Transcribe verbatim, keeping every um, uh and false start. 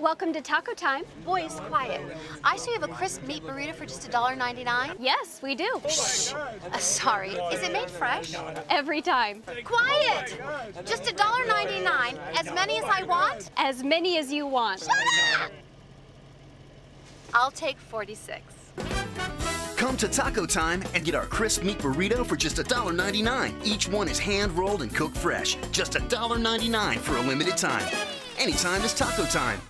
Welcome to Taco Time. Boys, quiet. I see you have a crisp meat burrito for just a dollar ninety-nine. Yes, we do. Shh. Uh, sorry. Is it made fresh? Every time. Quiet! Just a dollar ninety-nine. As many as I want? As many as you want. Shut up! I'll take forty-six. Come to Taco Time and get our crisp meat burrito for just a dollar ninety-nine. Each one is hand-rolled and cooked fresh. Just a dollar ninety-nine for a limited time. Anytime is Taco Time.